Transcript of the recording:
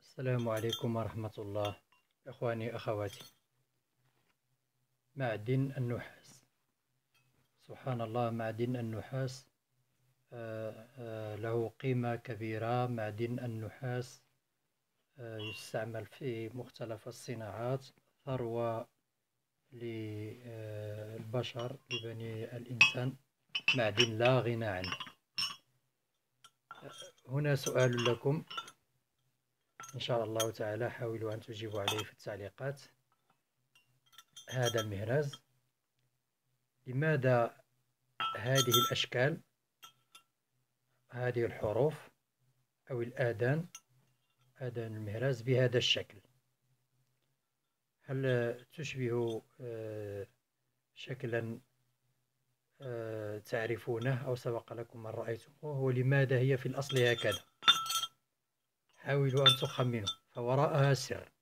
السلام عليكم ورحمة الله. إخواني أخواتي، معدن النحاس. سبحان الله، معدن النحاس له قيمة كبيرة. معدن النحاس يستعمل في مختلف الصناعات، ثروة للبشر، لبني الإنسان، معدن لا غنى عنه. هنا سؤال لكم إن شاء الله تعالى، حاولوا أن تجيبوا عليه في التعليقات. هذا المهراز، لماذا هذه الأشكال، هذه الحروف أو الآذان، آذان المهراز بهذا الشكل؟ هل تشبه شكلا تعرفونه أو سبق لكم من رأيتموه؟ ولماذا هي في الأصل هكذا؟ حاولوا أن تخمنوا، فوراءها سر.